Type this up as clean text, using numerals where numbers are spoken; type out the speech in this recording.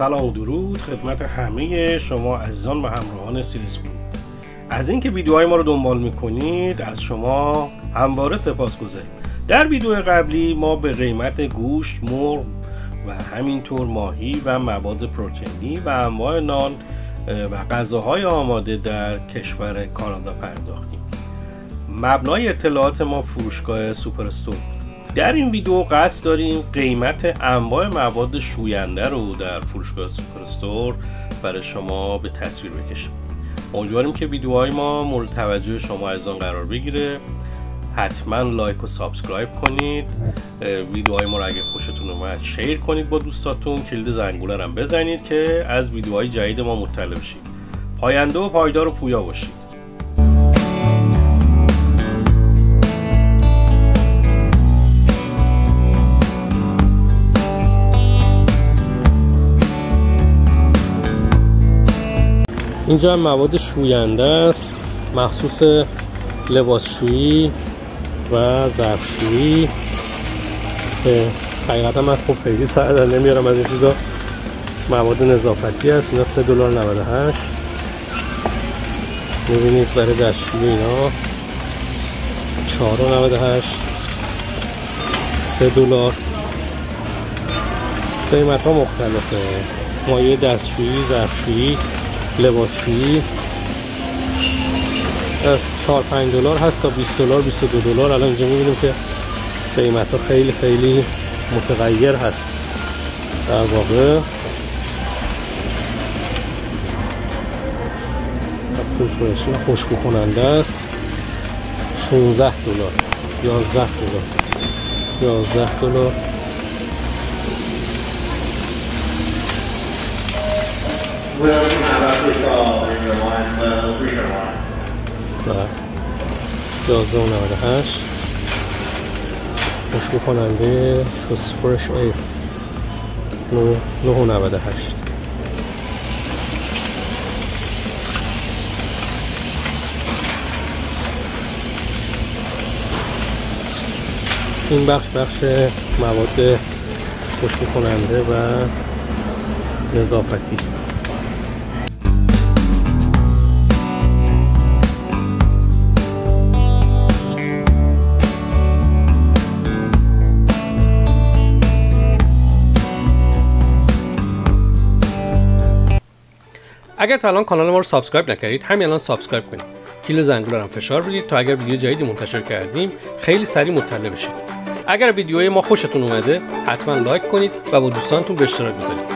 سلام و درود خدمت همه شما عزیزان و همراهان سیریس گروپ. از اینکه ویدیوهای ما رو دنبال میکنید از شما همواره سپاسگزاریم. در ویدیو قبلی ما به قیمت گوشت، مرغ و همینطور ماهی و مواد پروتئینی و انواع نان و غذاهای آماده در کشور کانادا پرداختیم. مبنای اطلاعات ما فروشگاه سوپر استور. در این ویدیو قصد داریم قیمت انواع مواد شوینده رو در فروشگاه سوپر استور برای شما به تصویر بکشیم. امیدواریم که ویدیوهای ما مورد توجه شما عزیزان قرار بگیره. حتما لایک و سابسکرایب کنید. ویدیوهای ما رو اگه خوشتون اومد شیر کنید با دوستاتون. کلید زنگوله رو هم بزنید که از ویدیوهای جدید ما مطلع بشید. پاینده و پایدار و پویا باشید. اینجا مواد شوینده است مخصوص لباسشویی و ظرفشویی که حقیقتا من خب خیلی سر در نمیارم از این چیزا. مواد نظافتی است. اینا $3.98 میبینید. برای دستشویی اینا $4.98 $3. قیمت ها مختلفه. مایع دستشویی، ظرفشویی، لباسشویی از $4-5 هست تا $20 $22. الان اینجا میبینیم که قیمت ها خیلی خیلی متغیر هست. در واقع خوشبو کننده است. $16 $11 $11.98 خوشبو کننده فرش ایر $9.98. این بخش مواد خوشبو کننده و نظافتی. اگر تا الان کانال ما رو سابسکرایب نکردید همین الان سابسکرایب کنید. کیل زنگوله رو هم فشار بدید تا اگر ویدیو جدیدی منتشر کردیم خیلی سریع مطلع بشید. اگر ویدیوهای ما خوشتون اومده حتما لایک کنید و با دوستانتون به اشتراک بذارید.